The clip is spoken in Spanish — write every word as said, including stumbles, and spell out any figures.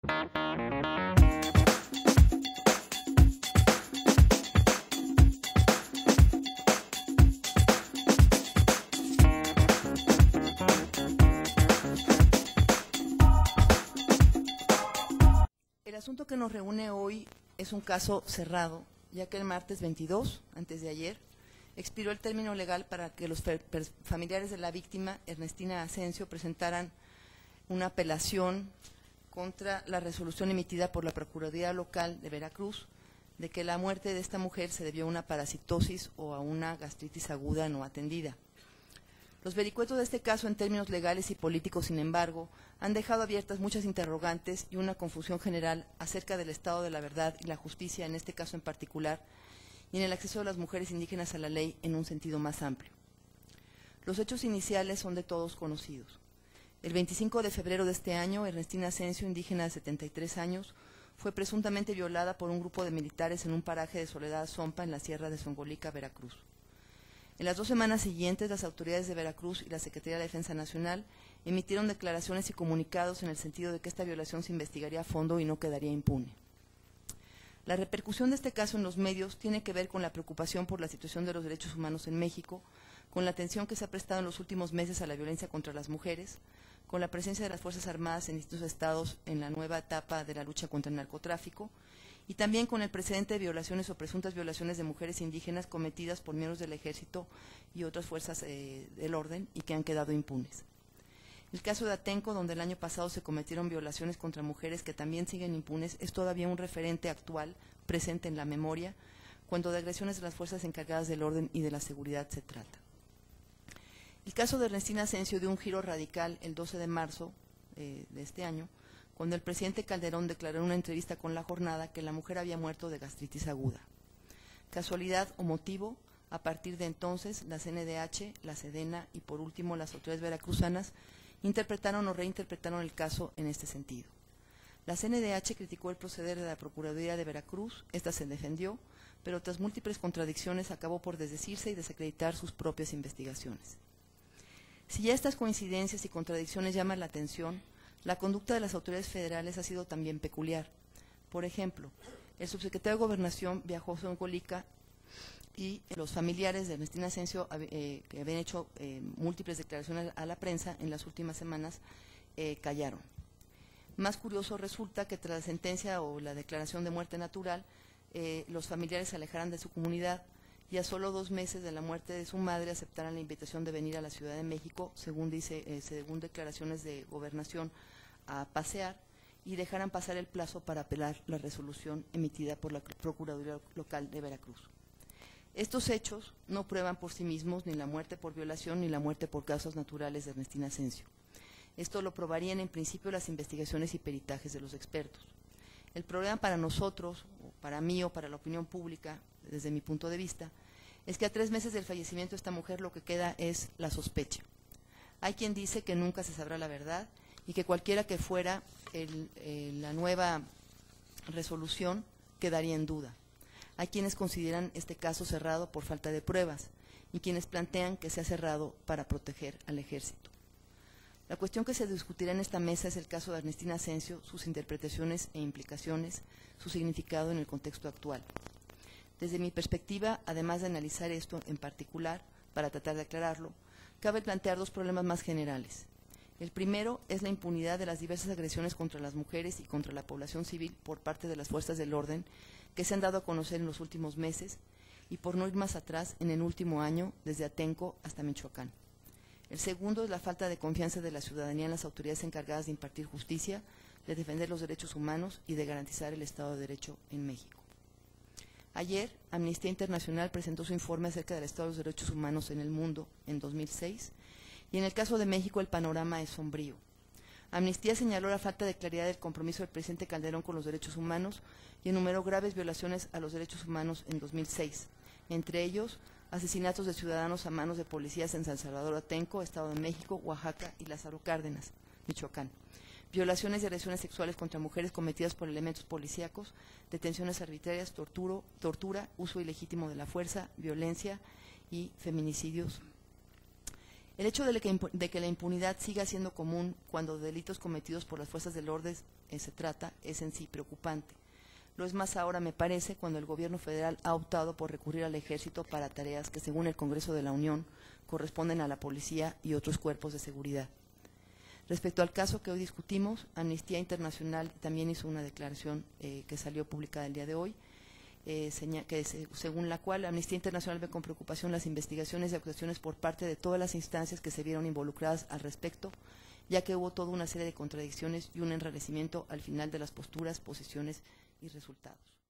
El asunto que nos reúne hoy es un caso cerrado, ya que el martes veintidós, antes de ayer, expiró el término legal para que los familiares de la víctima, Ernestina Asensio, presentaran una apelación contra la resolución emitida por la Procuraduría Local de Veracruz de que la muerte de esta mujer se debió a una parasitosis o a una gastritis aguda no atendida. Los vericuetos de este caso en términos legales y políticos, sin embargo, han dejado abiertas muchas interrogantes y una confusión general acerca del estado de la verdad y la justicia, en este caso en particular, y en el acceso de las mujeres indígenas a la ley en un sentido más amplio. Los hechos iniciales son de todos conocidos. El veinticinco de febrero de este año, Ernestina Asensio, indígena de setenta y tres años, fue presuntamente violada por un grupo de militares en un paraje de Soledad Zompa, en la sierra de Zongolica, Veracruz. En las dos semanas siguientes, las autoridades de Veracruz y la Secretaría de Defensa Nacional emitieron declaraciones y comunicados en el sentido de que esta violación se investigaría a fondo y no quedaría impune. La repercusión de este caso en los medios tiene que ver con la preocupación por la situación de los derechos humanos en México, con la atención que se ha prestado en los últimos meses a la violencia contra las mujeres, con la presencia de las Fuerzas Armadas en distintos estados en la nueva etapa de la lucha contra el narcotráfico, y también con el precedente de violaciones o presuntas violaciones de mujeres indígenas cometidas por miembros del Ejército y otras fuerzas eh, del orden y que han quedado impunes. El caso de Atenco, donde el año pasado se cometieron violaciones contra mujeres que también siguen impunes, es todavía un referente actual, presente en la memoria, cuando de agresiones de las fuerzas encargadas del orden y de la seguridad se trata. El caso de Ernestina Asensio dio un giro radical el doce de marzo eh, de este año, cuando el presidente Calderón declaró en una entrevista con La Jornada que la mujer había muerto de gastritis aguda. Casualidad o motivo, a partir de entonces, la C N D H, la Sedena y por último las autoridades veracruzanas interpretaron o reinterpretaron el caso en este sentido. La C N D H criticó el proceder de la Procuraduría de Veracruz, esta se defendió, pero tras múltiples contradicciones acabó por desdecirse y desacreditar sus propias investigaciones. Si ya estas coincidencias y contradicciones llaman la atención, la conducta de las autoridades federales ha sido también peculiar. Por ejemplo, el subsecretario de Gobernación viajó a Zongolica y los familiares de Ernestina Asensio, eh, que habían hecho eh, múltiples declaraciones a la prensa en las últimas semanas, eh, callaron. Más curioso resulta que tras la sentencia o la declaración de muerte natural, eh, los familiares se alejaran de su comunidad y a solo dos meses de la muerte de su madre aceptaran la invitación de venir a la Ciudad de México, según dice, eh, según declaraciones de Gobernación, a pasear y dejaran pasar el plazo para apelar la resolución emitida por la Procuraduría Local de Veracruz. Estos hechos no prueban por sí mismos ni la muerte por violación ni la muerte por causas naturales de Ernestina Asensio. Esto lo probarían en principio las investigaciones y peritajes de los expertos. El problema para nosotros, o para mí o para la opinión pública, desde mi punto de vista, es que a tres meses del fallecimiento de esta mujer lo que queda es la sospecha. Hay quien dice que nunca se sabrá la verdad y que cualquiera que fuera el, eh, la nueva resolución quedaría en duda. Hay quienes consideran este caso cerrado por falta de pruebas y quienes plantean que se ha cerrado para proteger al ejército. La cuestión que se discutirá en esta mesa es el caso de Ernestina Asensio, sus interpretaciones e implicaciones, su significado en el contexto actual. Desde mi perspectiva, además de analizar esto en particular, para tratar de aclararlo, cabe plantear dos problemas más generales. El primero es la impunidad de las diversas agresiones contra las mujeres y contra la población civil por parte de las fuerzas del orden que se han dado a conocer en los últimos meses y, por no ir más atrás, en el último año, desde Atenco hasta Michoacán. El segundo es la falta de confianza de la ciudadanía en las autoridades encargadas de impartir justicia, de defender los derechos humanos y de garantizar el Estado de Derecho en México. Ayer, Amnistía Internacional presentó su informe acerca del estado de los derechos humanos en el mundo en dos mil seis, y en el caso de México el panorama es sombrío. Amnistía señaló la falta de claridad del compromiso del presidente Calderón con los derechos humanos y enumeró graves violaciones a los derechos humanos en dos mil seis, entre ellos asesinatos de ciudadanos a manos de policías en San Salvador Atenco, Estado de México, Oaxaca y Lázaro Cárdenas, Michoacán. Violaciones y agresiones sexuales contra mujeres cometidas por elementos policíacos, detenciones arbitrarias, torturo, tortura, uso ilegítimo de la fuerza, violencia y feminicidios. El hecho de que, de que la impunidad siga siendo común cuando de delitos cometidos por las fuerzas del orden eh, se trata es en sí preocupante. Lo es más ahora, me parece, cuando el gobierno federal ha optado por recurrir al ejército para tareas que, según el Congreso de la Unión, corresponden a la policía y otros cuerpos de seguridad. Respecto al caso que hoy discutimos, Amnistía Internacional también hizo una declaración eh, que salió publicada el día de hoy, eh, que se, según la cual Amnistía Internacional ve con preocupación las investigaciones y acusaciones por parte de todas las instancias que se vieron involucradas al respecto, ya que hubo toda una serie de contradicciones y un enrarecimiento al final de las posturas, posiciones y resultados.